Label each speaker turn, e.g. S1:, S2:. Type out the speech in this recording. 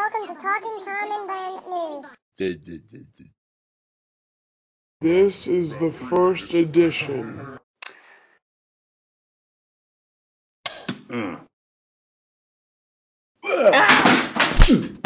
S1: welcome to Talking Tom and Ben News.
S2: This is the first edition.
S3: Ah!